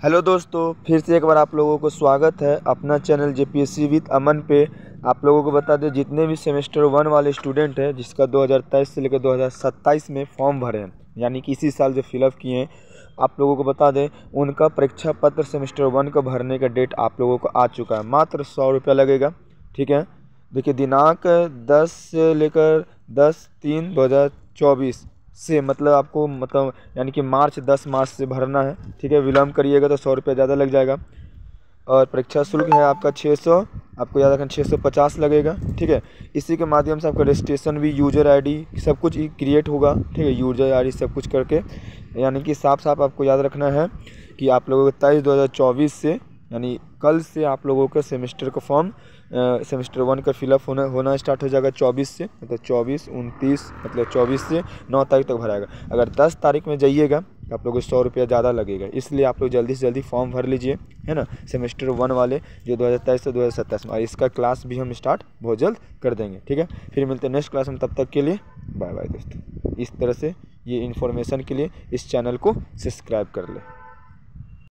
Hello दोस्तों, फिर से एक बार आप लोगों को स्वागत है अपना चैनल जेपीएससी विद अमन पे। आप लोगों को बता दें, जितने भी सेमेस्टर 1 वाले स्टूडेंट हैं जिसका 2023 से लेकर 2027 में फॉर्म भरे हैं, यानी कि इसी साल जो फिलअप किए हैं, आप लोगों को बता दें उनका परीक्षा पत्र सेमेस्टर 1 का भरने का डेट आप लोगों को आ चुका है। मात्र 100 रुपया लगेगा। ठीक है, देखिए दिनांक 10 से लेकर 10/3/2024 से आपको यानी कि 10 मार्च से भरना है। ठीक है, विलम्ब करिएगा तो 100 रुपया ज़्यादा लग जाएगा। और परीक्षा शुल्क है आपका 600, आपको याद रखना 650 लगेगा। ठीक है, इसी के माध्यम से आपका रजिस्ट्रेशन भी, यूजर आईडी सब कुछ क्रिएट होगा। ठीक है, यूजर आईडी सब कुछ करके, यानी कि साफ आपको याद रखना है कि आप लोगों को 23/2024 से, यानी कल से आप लोगों का सेमेस्टर का फॉर्म सेमेस्टर 1 का फिलअप होना स्टार्ट हो जाएगा 24 से, 24, 29 24 से 9 तारीख तक भराएगा। अगर 10 तारीख में जाइएगा तो आप लोगों को 100 रुपया ज़्यादा लगेगा। इसलिए आप लोग जल्दी से जल्दी फॉर्म भर लीजिए, है ना। सेमेस्टर 1 वाले जो 2023 से 2027 में, और इसका क्लास भी हम स्टार्ट बहुत जल्द कर देंगे। ठीक है, फिर मिलते हैं नेक्स्ट क्लास में। तब तक के लिए बाय बाय दोस्तों। इस तरह से ये इन्फॉर्मेशन के लिए इस चैनल को सब्सक्राइब कर लें।